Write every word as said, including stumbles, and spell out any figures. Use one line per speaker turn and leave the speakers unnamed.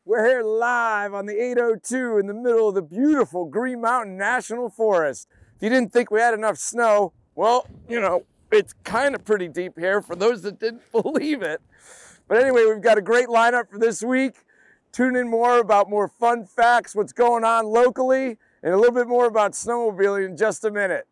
We're here live on the eight oh two in the middle of the beautiful Green Mountain National Forest. If you didn't think we had enough snow, well, you know, it's kind of pretty deep here for those that didn't believe it. But anyway, we've got a great lineup for this week. Tune in more about more fun facts, what's going on locally, and a little bit more about snowmobiling in just a minute.